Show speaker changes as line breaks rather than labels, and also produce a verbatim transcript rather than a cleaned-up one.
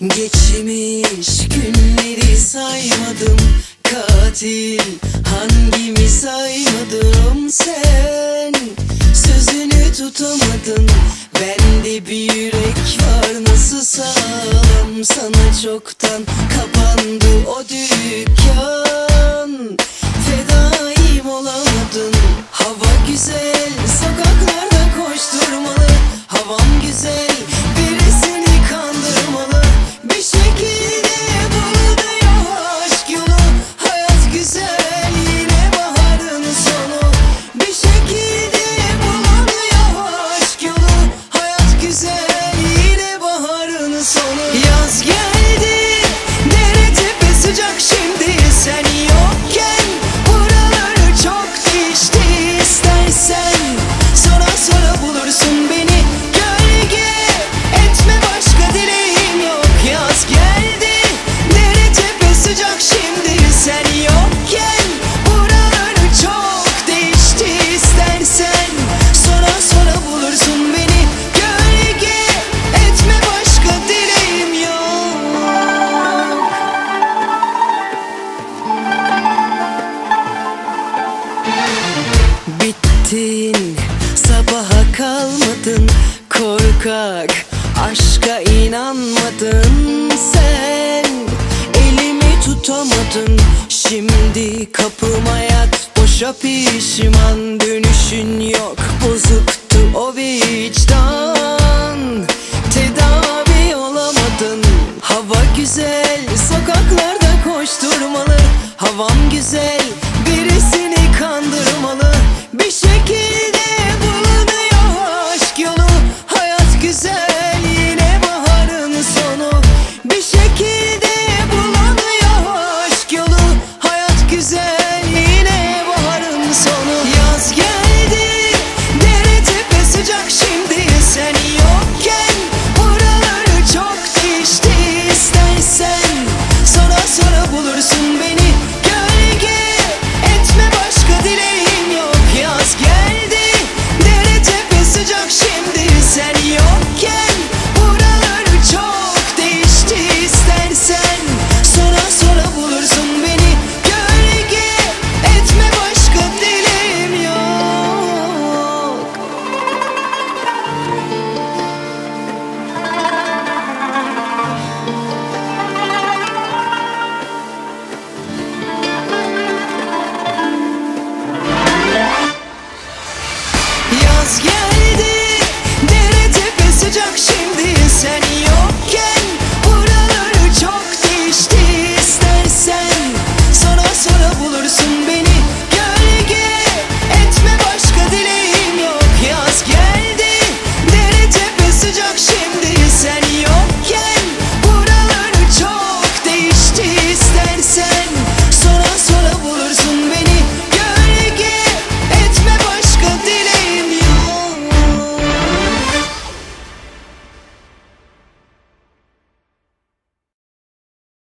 Geçmiş günleri saymadım, katil hangimi saymadım. Sen sözünü tutamadın, bende bir yürek var nasıl sağlam. Sana çoktan kapandı o dükkan, fedaim olamadın. Hava güzel, sokaklarda koşturmalı, havam güzel, biri seni kandırmalı. Bir şekilde bulunuyor aşk yolu, hayat güzel yine baharın sonu. Bir şekilde bulunuyor aşk yolu, hayat güzel yine baharın sonu. Yaz geldi, dere tepe sıcak şimdi sen yokken. Buraları çok değişti, istersen sonra sonra bulursun beni. Gölge etme, başka dileğim yok. Yaz geldi, dere tepe sıcak şimdi sen yokken. Buraları çok değişti, istersen sonra sonra bulursun beni. Gölge etme, başka dileğim yok. Bittin, sabaha kalmadın, korkak aşka inanmadın. Sen elimi tutamadın, şimdi kapıma yat boşa pişman. Dönüşün yok, bozuktu o vicdan, tedavi olamadın. Hava güzel, sokaklarda koşturmalı, havam güzel,